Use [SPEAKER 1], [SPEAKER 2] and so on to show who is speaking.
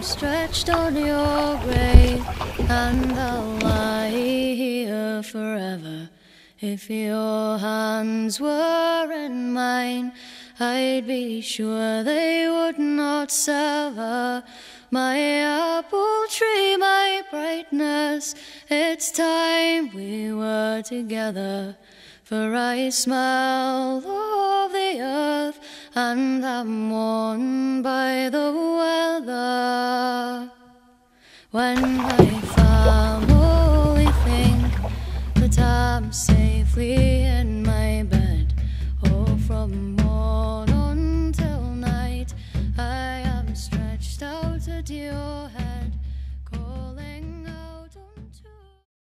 [SPEAKER 1] stretched on your grave, and I'll lie here forever. If your hands were in mine, I'd be sure they would not sever. My apple tree, my brightness, it's time we were together. For I smell of the earth, and I'm worn by the weather. When my family think that I'm safely in my bed, oh, from